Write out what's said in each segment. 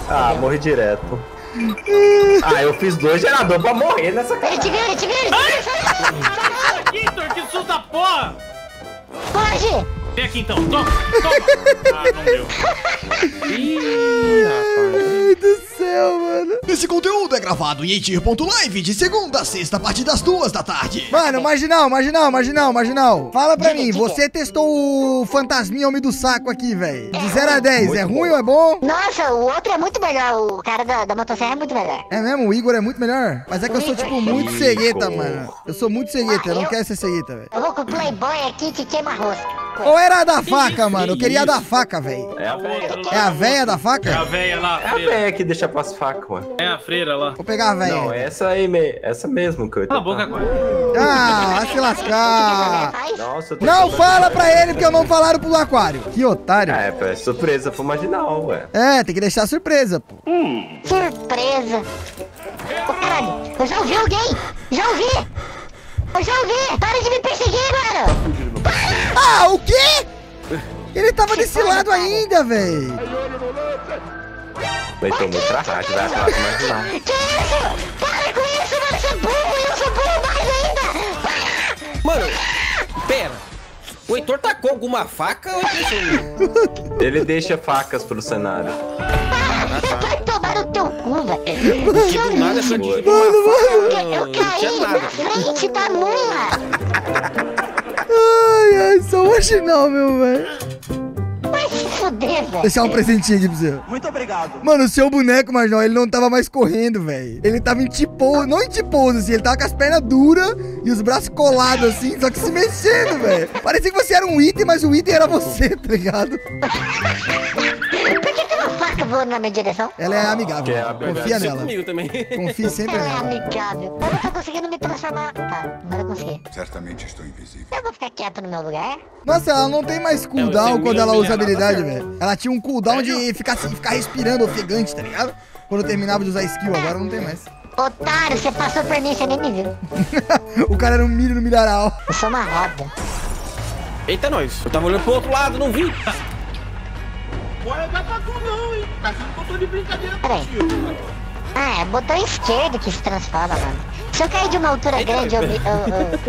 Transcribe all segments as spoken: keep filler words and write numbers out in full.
Ah, morri direto. Ah, eu fiz dois geradores pra morrer nessa cara. Ele te viu, ele te viu, ele te viu. Aqui, Thor, que susto da porra! Foge! Vem aqui então, toma, toma! Ah, não deu. Ih, rapaz. Ai do céu, mano. Esse conteúdo é gravado em eitir ponto live de segunda a sexta a partir das duas da tarde. Mano, marginal, marginal, marginal, marginal. Fala pra mim, você testou o fantasminha homem do saco aqui, velho. De zero a dez, é ruim ou é bom? Nossa, o outro é muito melhor. O cara da, da motosserra é muito melhor. É mesmo? O Igor é muito melhor? Mas é que eu sou, tipo, muito cegueta, mano. Eu sou muito cegueta, eu não quero ser cegueta, velho. Eu vou com o Playboy aqui que queima rosca. Ou era a da faca, mano? Eu queria a da faca, velho. É a véia. É a véia da É a faca? véia lá, É a a freira. véia que deixa pras facas, ué. É a freira lá. Vou pegar a Não, véia. essa aí, me... essa mesmo que eu ia Cala a tentar. boca agora. Ah, vai se lascar. Faz? Nossa, eu tô Não falando- fala pra ele porque eu não falaram pro aquário. Que otário. Ah, é, pô, é surpresa pro marginal, ué. É, tem que deixar surpresa, pô. Surpresa. Ô, caralho, eu já ouvi alguém. Já ouvi. Eu já ouvi. Para de me perseguir agora. Ah, o quê? Ele tava desse lado ainda, velho. Vai ter muito trabalho, vai atrás do marginal. Que isso? Para com isso, mano. Você é burro e eu sou burro mais ainda. Mano, pera. O Heitor tacou alguma faca ou é Ele deixa facas pro cenário. Vai tomar no teu cu, velho. que do nada só de uma Eu, faca? eu Não tinha caí na nada. frente da mula. Ai, ai, só marginal, meu, velho. Vai se fuder, velho. Deixar um presentinho aqui pra você. Muito obrigado. Mano, o seu boneco, marginal, ele não tava mais correndo, velho. Ele tava em tipo, não em tipo, assim, ele tava com as pernas duras e os braços colados, assim, só que se mexendo, velho. Parecia que você era um item, mas o item era você, tá ligado? Por que tem uma faca voando na minha direção? Ela é amigável, Que é confia amigável. nela. Comigo também. Confie sempre Ela é nela. amigável. Eu não tô conseguindo me transformar. Tá, agora eu consegui. Certamente estou invisível. Eu vou ficar quieto no meu lugar. Nossa, ela não tem mais cooldown É, você quando ela mira usa a nada, habilidade, tá velho. Ela tinha um cooldown de ficar, assim, ficar respirando ofegante, tá ligado? Quando eu terminava de usar skill, agora não tem mais. Otário, você passou por mim, você nem me viu. O cara era um milho no milharal. Eu sou uma roda. Eita, nós. Eu tava olhando pro outro lado, não vi. Bora dar pra tu não, hein? Tá sendo que eu tô de brincadeira Peraí. contigo. Ah, é botão esquerdo que se transforma, mano. Se eu cair de uma altura Eita, grande, eu, mas- me- eu, eu...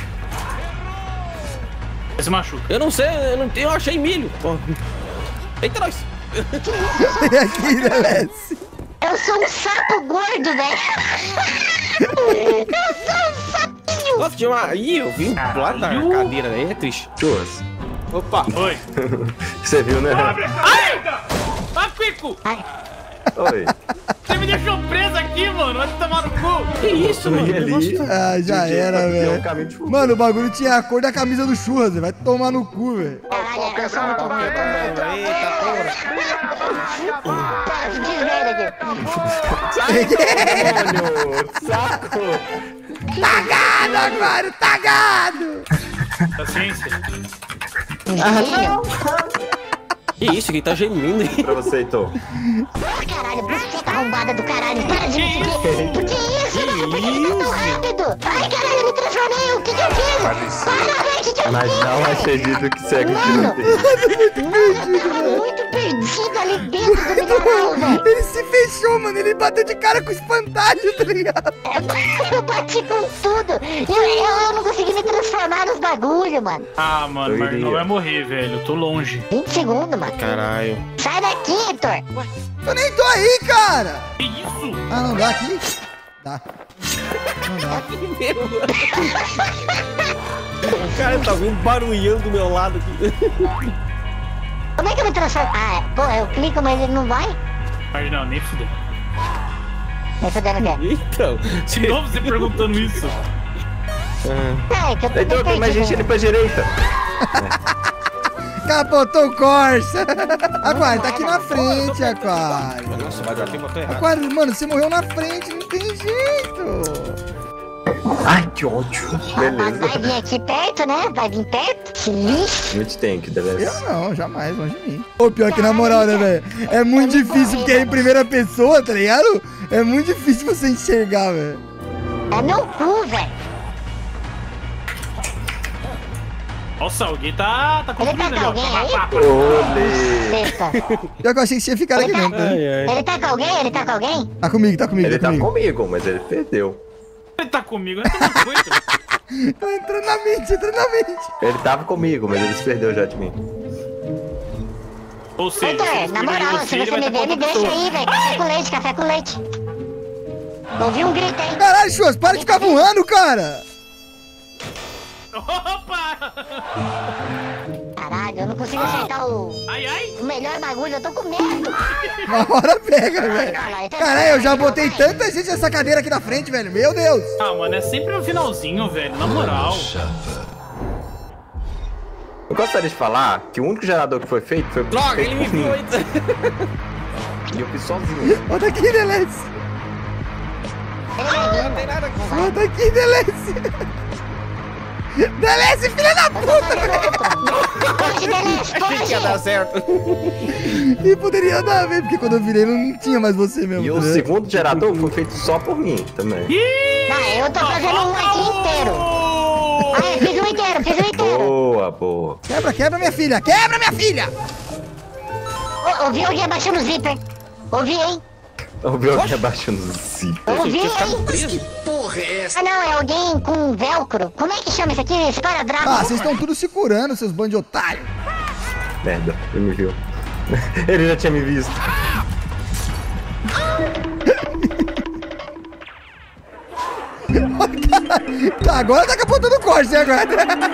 Você se machuca. Eu não sei, eu, não, eu achei milho. Ó. Eita, nós. E aqui, né, Lessie? eu sou um sapo gordo, velho. Eu sou um sapinho. Nossa, tinha uma... Ih, eu vi do lado da Caralho. cadeira, né? É triste. Duas. Opa. Oi. Você viu, né? Ai! Ah, Pico! Ai, Oi. Você me deixou preso aqui, mano. Vai tomar no cu. Que isso, mano? E ali? Ah, já era, É um velho. caminho de fuga. Mano, o bagulho tinha a cor da camisa do Churras, vai tomar no cu, velho. caralho, eu sou muito ruim. Eita, porra. Para, se desmerda aqui. Demônio, saco! Tagado, Aquário, tagado! Paciência. Que isso, quem tá gemendo aí? Pra você, Heitor. Caralho, buceta arrombada do caralho. Para de me seguir. Por que isso, mano? Por que você tá tão rápido? Ai, caralho, eu me transformei. O que que eu fiz? Para, velho, o que que eu Mas fiz? não acredito que segue o Mano, tiroteio. eu tava muito perdido ali dentro do mineral, velho. Ele se fechou, mano. Ele bateu de cara com o espantalho, tá ligado? Eu bati com tudo. Eu, eu, eu não consegui me transformar nos bagulho, mano. Ah, mano, Eu mas iria. não vai morrer, velho. Eu tô longe. vinte segundos, mano. Caralho. Sai daqui, Heitor. Eu nem tô aí, cara. Que isso? Ah, não dá aqui? Dá. Não dá. O cara tá vindo barulhando do meu lado aqui. Como é que eu me transformo? Ah, é. Pô, eu clico, mas ele não vai? Mas não, nem fudeu. Nem fudendo o quê? Então. De novo você perguntando isso. É, que eu tô Heitor, bem tem mais gente ali perdido. pra direita. Capotou o Corsa. Aquário, tá aqui na frente, Aquário. Nossa, vai dar tempo até errado. Aquário, mano, você morreu na frente, não tem jeito. Ai, que ódio. Mas vai Beleza. vir aqui perto, né? Vai vir perto. Se lixe. Muito tank, deve Eu não, jamais, longe de mim. Ô, pior que na moral, né, velho? É muito difícil porque é em primeira pessoa, tá ligado? É muito difícil você enxergar, velho. É meu cu, velho. Nossa, alguém tá, tá Ele tá construindo com ali, ó. alguém aí? Pá, pá, pá. Olê. Sexta. Pior que eu achei que você ia ficar aqui Ele tá, dentro. né? ele tá com alguém? Ele tá com alguém? Tá comigo, tá comigo, Ele tá tá comigo. comigo, mas ele perdeu. Ele tá comigo, ele tá no coito. Tá entrando na mente, entrando na mente. Ele tava comigo, mas ele se perdeu já de mim. Ou seja, Heitor, se eles na perderem moral, se ele você vai me ter ver, me outra deixa pessoa. aí, velho. Café com leite, café com leite. Ouvi um grito aí. Caralho, Chuas, para de ficar voando, cara. Opa! Caralho, eu não consigo acertar o, Ai, ai! o melhor bagulho, eu tô com medo. Uma hora pega, velho. Caralho, eu já botei tanta gente nessa cadeira aqui na frente, velho. Meu Deus. Ah, mano, é sempre no finalzinho, velho, na moral. Eu gostaria de falar que o único gerador que foi feito foi Droga, feito ele me por mim. viu ainda. E eu fiz sozinho. Volta aqui, Delece. Ele vai Não vir. tem nada aqui. Volta aqui, Delece. Delece, filha da puta, velho. Foge, Deleste, Achei que ia dar foge. certo. E poderia dar, velho, porque quando eu virei não tinha mais você mesmo. E tá o ligado? segundo gerador foi feito só por mim também. Não, eu tô fazendo um aqui inteiro. Ah, eu fiz um inteiro, fiz um inteiro. Boa, boa. Quebra, quebra, minha filha. Quebra, minha filha. Ô, ouvi alguém abaixando o zíper. Ouvi, hein? Ouviu alguém abaixo no zíper? Ouvi, Tinha ficado hein? preso. Ah, não, é alguém com velcro. Como é que chama isso aqui? Esparadrapo. Ah, vocês estão tudo se curando, seus bandos de otário. Merda, ele me viu. Ele já tinha me visto. Tá, agora tá capotando o corte, né, agora?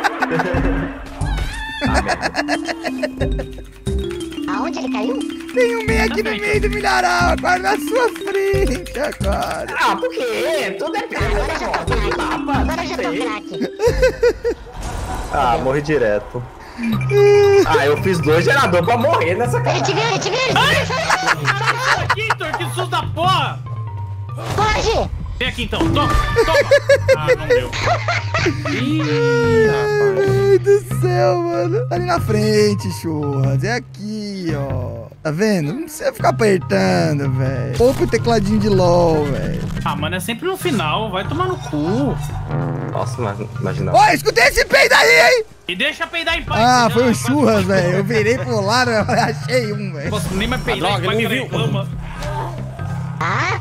Aonde ele caiu? Tem um meio aqui no meio do milharal, agora na sua frente, agora. Ah, por quê? Tudo é Agora eu já tô craque. Agora eu já tô craque. Ah, morri direto. Ah, eu fiz dois geradores pra morrer nessa Ele cara. te viu, ele te viu, ele te viu. Sai daqui, Heitor, que susto da porra! Foge. Vem aqui então, toma, toma! Ah, não deu. Ih, rapaz. Ai do céu, mano. Ali na frente, churras. É aqui, ó. Tá vendo? Não precisa ficar apertando, velho. Poupa o tecladinho de LOL, velho. Ah, mano, é sempre no final, vai tomar no cu. Nossa, mas imagina. Ó, escutei esse peido aí, hein? E deixa peidar em paz. Ah, senão foi um vai- churras, velho. Eu virei pro lado, eu achei um, Não velho. posso nem mais peidar droga, em paz, ele que não viu. reclama. Ah,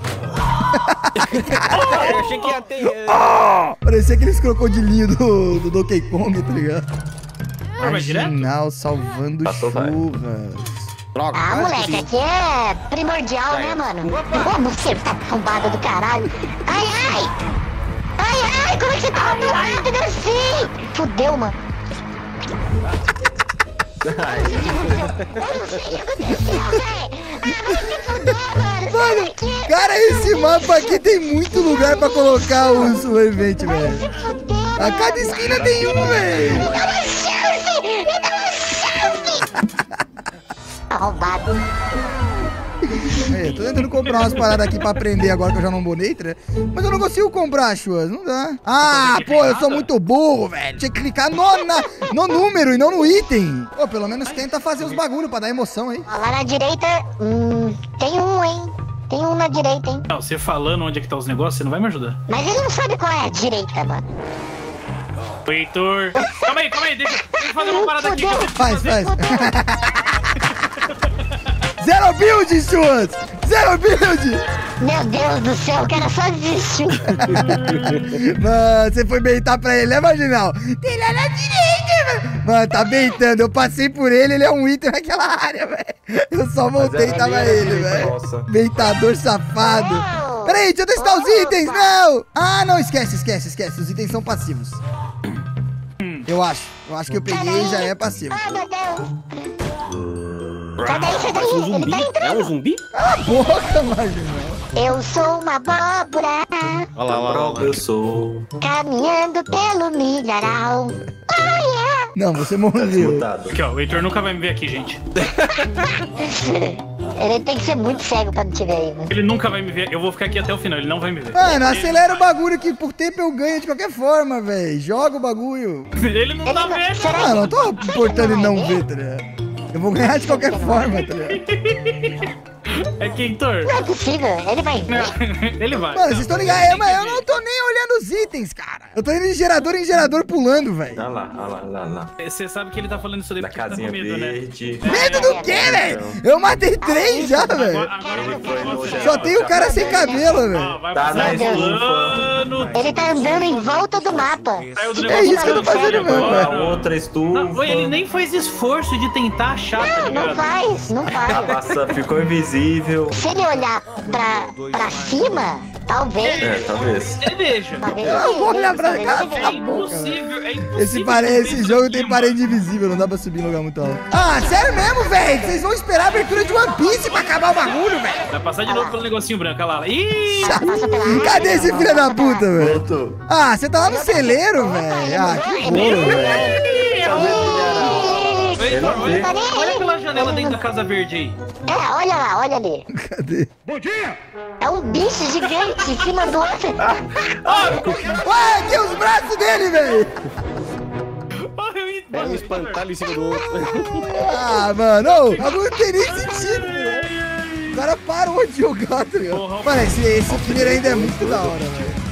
Eu achei que ia ter. eh, Parecia aqueles crocodilinhos do, do Donkey Kong, tá ligado? Ah, vai direto? Marginal salvando Passou, vai. churras. Droga. ah, quase moleque, que- aqui é primordial, Já né, é. mano? Ô, você tá arrombada do caralho. Ai, ai. Ai, ai, como é que você tá roubando rápido assim? Fudeu, mano. Eu não sei o que aconteceu, velho. Ah, vai se fuder, mano. Sai Mano, daqui. cara, esse mapa aqui tem muito lugar pra colocar os, o evento, Vai velho. se fuder, A mano. cada esquina tem um, velho. Me dá uma chance! Me dá uma chance! Arrombado. Aí, eu tô tentando comprar umas paradas aqui pra aprender agora que eu já não bonei, né? Mas eu não consigo comprar, Chuas, não dá. Ah, pô, eu sou muito burro, velho. Tinha que clicar no, na, no número e não no item. Pô, pelo menos tenta fazer os bagulho pra dar emoção, hein? Ó, lá na direita, hum, tem um, hein? Tem um na direita, hein? Não, você falando onde é que tá os negócios, você não vai me ajudar. Mas ele não sabe qual é a direita, mano. Ô, Heitor. Calma aí, calma aí, deixa, deixa eu fazer uma parada aqui que eu tenho que Faz, fazer. faz. Zero build, Chuas! Zero build! Meu Deus do céu, o cara só desistiu. Mano, você foi beitar pra ele, né, Marginal? Tem lá na direita, mano. Mano, tá beitando. Eu passei por ele, ele é um item naquela área, velho. Eu só voltei e era tava ali, era ele, direita velho. nossa. Beitador safado. Não. Peraí, deixa eu testar os Opa. itens, não! Ah, não, esquece, esquece, esquece. Os itens são passivos. Eu acho. Eu acho que eu peguei e já é passivo. Ai, meu Deus. Sai daí, sai daí. Um Ele zumbi? tá É um entrando. zumbi? Cala a boca, Marginal. Eu sou uma abóbora, Olha lá, olha lá, olha lá. Eu sou. caminhando pelo milharal. Oh, yeah. Não, você Tá morreu. desmutado. Aqui, ó, o Heitor nunca vai me ver aqui, gente. Ele tem que ser muito cego pra não te ver aí, mano. Ele nunca vai me ver, eu vou ficar aqui até o final, ele não vai me ver. Mano, acelera o bagulho que por tempo eu ganho de qualquer forma, velho. Joga o bagulho. Ele não Ele tá não- vendo. será Ah, não tô que importando em não vai ver, tá ligado? Eu vou ganhar de qualquer forma, tá ligado? É que, Heitor. Não é possível, ele vai ver. Ele vai. Mano, vocês estão ligados? Eu, mas eu não tô nem olhando os os itens, cara. Eu tô indo de gerador em gerador pulando, velho. Olha lá, olha lá, olha lá. Você sabe que ele tá falando isso daí Da porque tá casinha com medo, né? verde. Medo do quê, velho? Eu matei três já, velho. Agora, agora Ele vai foi pra no você. Só tem o cara sem cabelo, Ó, velho. vai Tá passar na o estufa. plano. Ele tá andando em volta do mapa. Saiu do É negócio isso que eu tô do fazendo mesmo, agora. velho. A outra estufa. Não, ele nem fez esforço de tentar achar, tá Não, não ligado? faz, não A faz. maçã ficou invisível. Se ele olhar pra, pra cima, talvez. É, talvez. Ele veja. Talvez Eu vou ele- olhar pra talvez cá, ele tá É veja. bom. impossível, é impossível. Esse, pare... esse subir jogo isso tem aqui, parede invisível, não dá pra subir em lugar muito alto. Ah, sério mesmo, velho? Vocês vão esperar a abertura de One Piece pra acabar o bagulho, velho? mano. Vai passar de novo pelo negocinho branco, olha lá. Ih! Passa pela área, Cadê esse não, filho da passa pela puta, área. velho? Voltou. Ah, você tá lá no celeiro, velho. Ah, que bolo, velho. Ei, Ele não olha, vê. olha aquela janela dentro da casa verde aí. É, olha lá, olha ali. Cadê? É um bicho gigante em cima do outro. Ué, aqui os braços dele, velho. É um espantalho em cima do outro. Ah, mano, ô, o bagulho não tem nem sentido, velho. O cara parou de jogar, tá ligado? Mano, esse, esse primeiro ainda é muito da hora, velho.